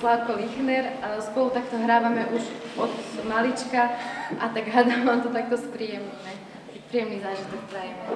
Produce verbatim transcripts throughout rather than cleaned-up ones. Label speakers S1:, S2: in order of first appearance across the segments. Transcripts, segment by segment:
S1: Slávko Lichner. Spolu takto hrávame už od malička a tak hádam, vám to takto spríjemníme. Príjemný zážitok prajeme.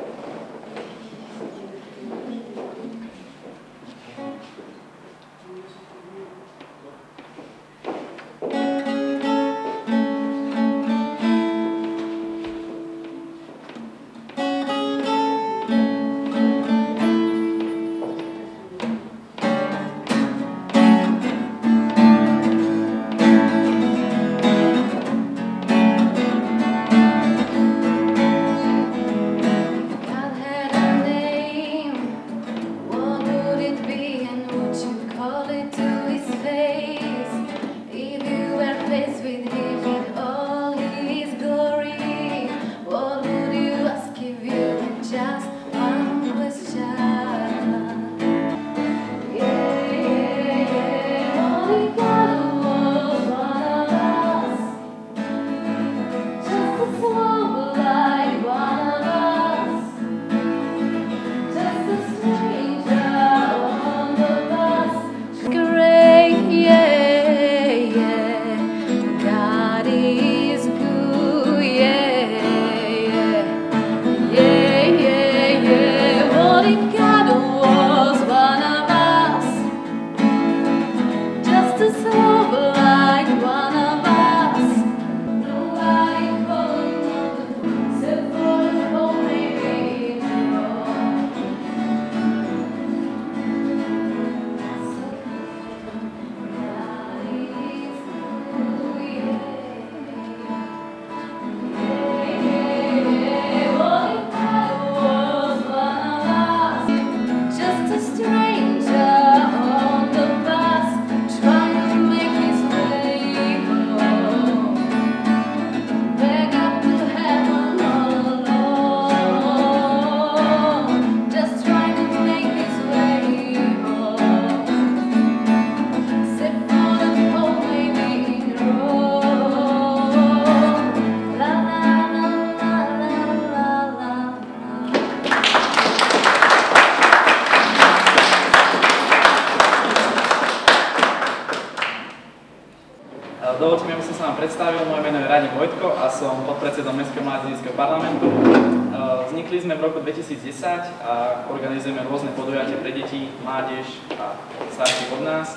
S2: Dovoľte mi, aby som sa vám predstavil. Moje meno je Radim Vojtko a som podpredsedom Mestského mládežníckeho parlamentu. Vznikli sme v roku dvetisícdesať a organizujeme rôzne podujatia pre deti, mládež a starších od nás.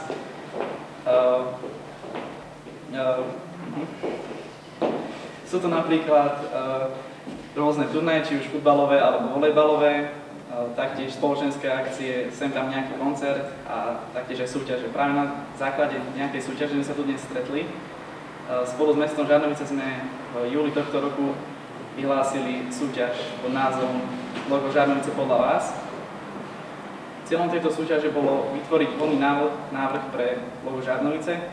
S2: Sú to napríklad rôzne turnaje, či už futbalové alebo volejbalové, taktiež spoločenské akcie, sem tam nejaký koncert a taktiež aj súťaže. Práve na základe nejakej súťaže sme sa tu dnes stretli. Spolu s mestom Žarnovice sme v júli tohto roku vyhlásili súťaž pod názvom Logo Žarnovice podľa vás. Cieľom tejto súťaže bolo vytvoriť plný návrh pre logo Žarnovice,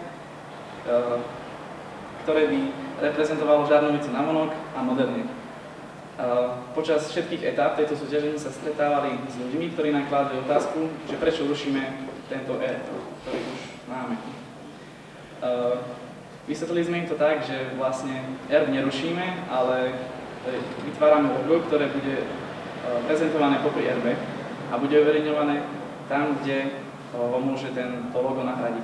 S2: ktoré by reprezentovalo Žarnovicu navonok a moderne. Počas všetkých etáp tejto súťaže sme sa stretávali s ľuďmi, ktorí nám kládli otázku, že prečo rušíme tento R, ktorý už máme. Vysvetlili sme im to tak, že vlastne R nerušíme, ale vytvárame logo, ktoré bude prezentované popri er bé a bude uverejňované tam, kde ho môže tento logo nahradiť.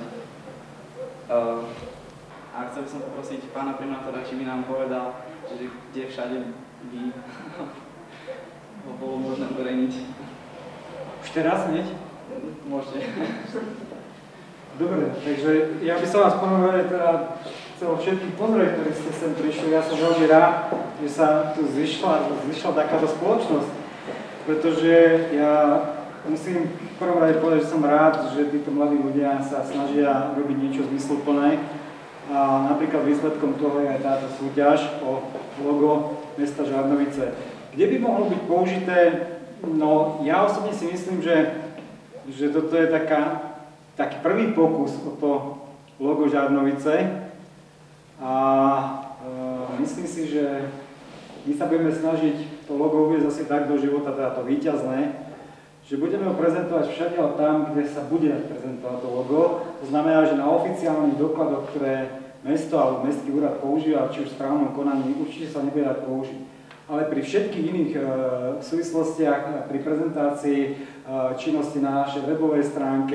S2: A chcel by som poprosiť pána primátora, či by nám povedal, že kde všade by ho bolo možné uverejniť.
S3: Už teraz hneď?
S2: Môžete.
S3: Dobre, takže ja by som vás ponovil teda chcel všetkých pozrieť, ktorí ste sem prišli. Ja som veľmi rád, že sa tu zvyšla, zvyšla takáto spoločnosť, pretože ja musím v prvom rade povedať, že som rád, že títo mladí ľudia sa snažia robiť niečo zmysluplné. A napríklad výsledkom toho je aj táto súťaž o logo mesta Žarnovice. Kde by mohlo byť použité? No, ja osobne si myslím, že, že toto je taká, taký prvý pokus o to logo Žarnovice. A e, myslím si, že my sa budeme snažiť to logo uviesť asi tak do života, teda to víťazné, že budeme ho prezentovať všade tam, kde sa bude prezentovať to logo. To znamená, že na oficiálnych dokladoch, ktoré mesto alebo mestský úrad používa, či už v správnom konaní, určite sa nebude dať použiť. Ale pri všetkých iných e, súvislostiach, pri prezentácii e, činnosti na našej webovej stránke,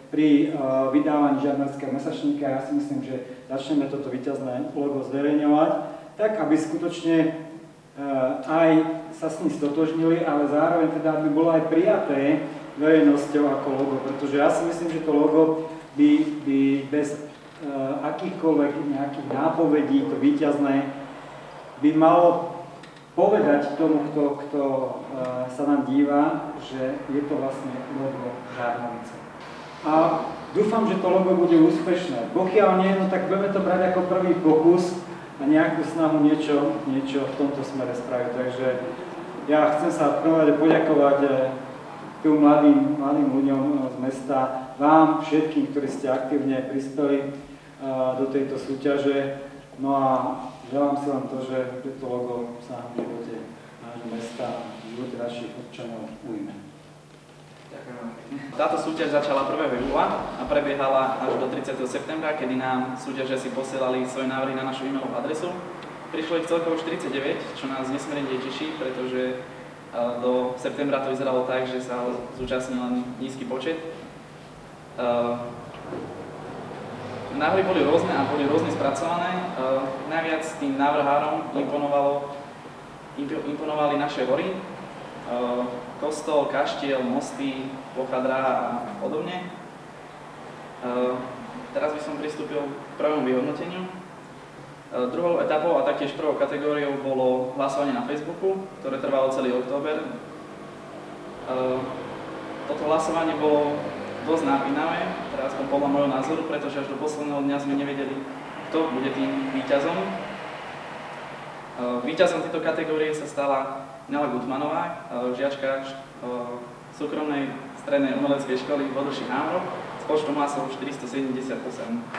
S3: pri uh, vydávaní žiarnarského mesačníka. Ja si myslím, že začneme toto víťazné logo zverejňovať, tak aby skutočne uh, aj sa s ním stotožnili, ale zároveň teda aby bolo aj prijaté verejnosťou ako logo, pretože ja si myslím, že to logo by, by bez uh, akýchkoľvek nejakých nápovedí, to víťazné, by malo povedať tomu, kto, kto uh, sa nám díva, že je to vlastne logo Žarnovice. A dúfam, že to logo bude úspešné. Pokiaľ nie, no tak budeme to brať ako prvý pokus a nejakú snahu niečo, niečo v tomto smere spraviť. Takže ja chcem sa v prvom rade poďakovať tu mladým, mladým ľuďom z mesta, vám všetkým, ktorí ste aktívne prispeli uh, do tejto súťaže. No a želám si vám to, že toto logo sa v živote nášho mesta, v živote našich občanov ujme.
S2: Táto súťaž začala prvého júla a prebiehala až do tridsiateho septembra, kedy nám súťažiaci posielali svoje návrhy na našu e-mailovú adresu. Prišlo ich celkovo štyridsaťdeväť, čo nás nesmierne teší, pretože do septembra to vyzeralo tak, že sa zúčastnil len nízky počet. Návrhy boli rôzne a boli rôzne spracované. Najviac tým návrhárom imponovalo, imponovali naše hory. Kostol, kaštiel, mosty, plocha dráha a podobne. Teraz by som pristúpil k prvému vyhodnoteniu. Druhou etapou a taktiež prvou kategóriou bolo hlasovanie na Facebooku, ktoré trvalo celý október. Toto hlasovanie bolo dosť napínavé, teraz podľa môjho názoru, pretože až do posledného dňa sme nevedeli, kto bude tým víťazom. Víťazom tejto kategórie sa stala Nela Gutmanová, žiačka súkromnej strednej umeleckej školy Vodlší Hámrov s počtom hlasov štyristosedemdesiatosem.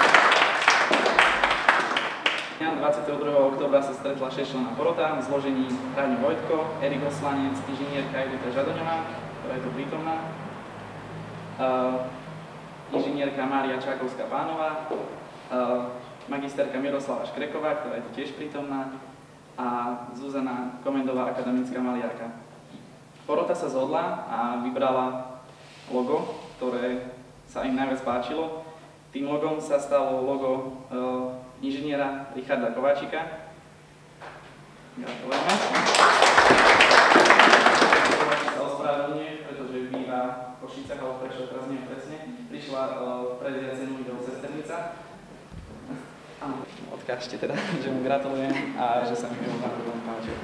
S2: dvadsiateho druhého októbra sa stretla šesťčlenná porota v zložení Ráďo Vojtko, Erik Oslanec, inžinierka Edita Žadoňová, ktorá je tu prítomná, uh, inžinierka Mária Čákovská-Pánová, uh, magisterka Miroslava Škreková, ktorá je tu tiež prítomná, a Zuzana Komendová, akademická maliarka. Porota sa zhodla a vybrala logo, ktoré sa im najviac páčilo. Tým logom sa stalo logo uh, inžiniera Richarda Kováčika. Gratulujeme. Sa ospravedlňuje, pretože býva v Košicách, ale prečo teraz neviem presne. Prišla uh, prevziať cenu do Sesternica. Áno, odkážte teda, že mu gratulujem a že sa mi jeho veľmi páčil.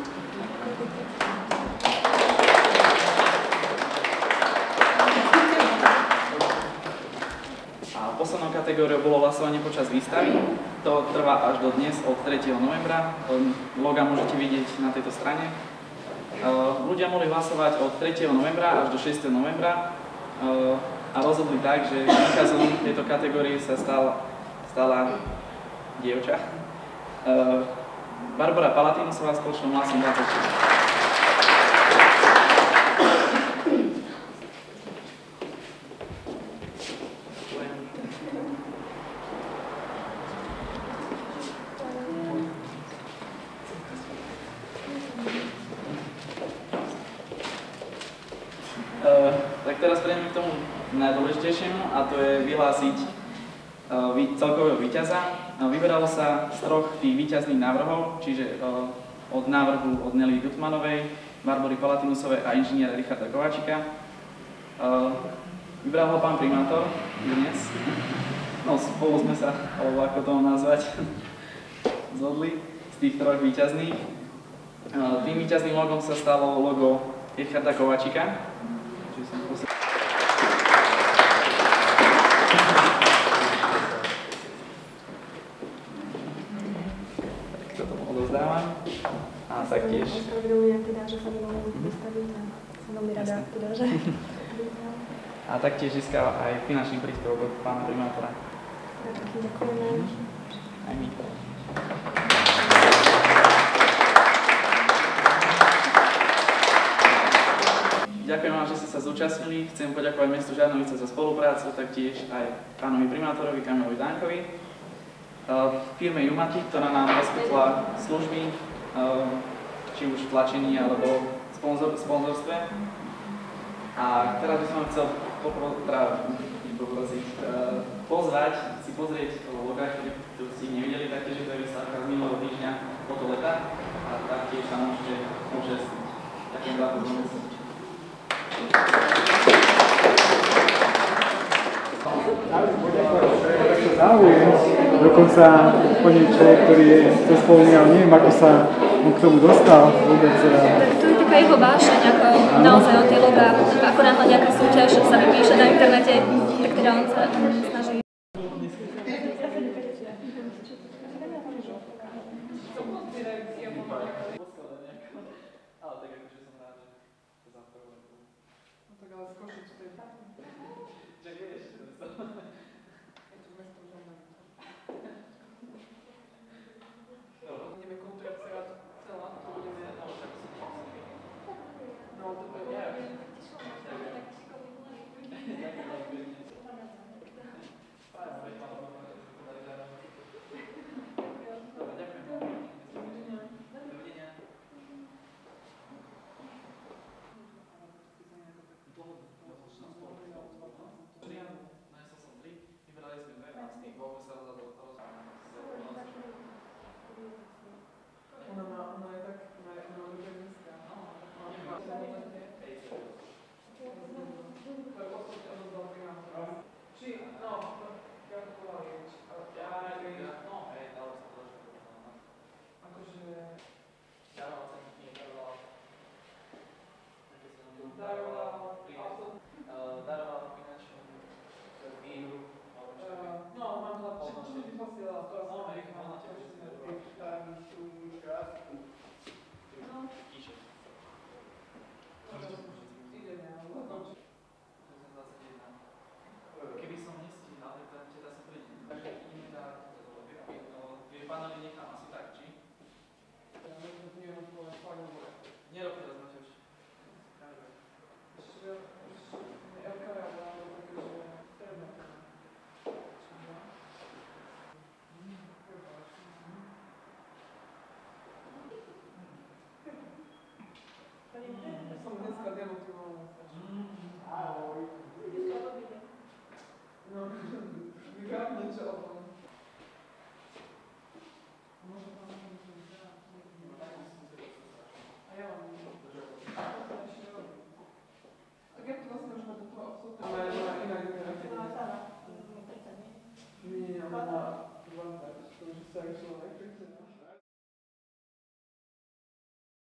S2: Poslednou kategóriou bolo hlasovanie počas výstavy. To trvá až do dnes, od tretieho novembra. Loga môžete vidieť na tejto strane. Ľudia mohli hlasovať od tretieho novembra až do šiesteho novembra a rozhodli tak, že víťazom tejto kategórie sa stala, stala dievča Barbara Palatinusová s počtom hlasom dvadsaťšesť. Uh, tak teraz prejdeme k tomu najdôležitejšiemu, a to je vyhlásiť uh, vý, celkového víťaza. Uh, vyberalo sa z troch tých víťazných návrhov, čiže uh, od návrhu od Nely Gutmanovej, Barbory Palatinusovej a inžiniera Richarda Kováčika. Uh, vybral ho pán primátor dnes. No spolu sme sa, alebo ako to mám nazvať, zhodli z tých troch víťazných. Uh, tým víťazným logom sa stalo logo Richarda Kováčika. Tak toto odovzdávam. A taktiež.
S4: Ospravedlňujem teda, že sa nemohol vystaviť a som veľmi rada teda, že...
S2: A taktiež získava aj finančný príspevok od pána primátora.
S4: Ďakujeme.
S2: Aj my. Ďakujem vám, že ste sa zúčastnili. Chcem poďakovať mestu Žarnovice za spoluprácu, taktiež aj pánovi primátorovi Kamilovi Dánkovi. V firme Jumaty, ktorá nám poskytla služby, či už v tlačení alebo sponzor, sponzorstve. A teraz by som chcel poprosiť, poprosiť, uh, pozvať, si pozrieť loga, ktorý ste nevideli, taktiež je to výstavka z minulého týždňa od leta a taktiež sa môžete účastniť. Ďakujem za pozornosť.
S3: Záujem, dokonca úplne človek, ktorý je to spomínal, neviem, ako sa on k tomu dostal vôbec.
S5: To je taká jeho vášeň, ako naozaj o tie logá, ako náhle nejaká súťaž sa vypíše na internete, tak teda on sa snaží.
S2: Keby som nestíhal, tak tam teda sa prídem. Takže ideme dať, tie panely nechám asi tak, či? Nerobte teraz, Mateusz.
S4: Som dneska demotivovaná. Ahoj. No, vyhrám niečo o tom. A ja mám niečo. Tak jak to vlastne už má do toho absolútne? Ale má inak generácia. Nie, ona má dvadsať, to už sa išlo elektrice.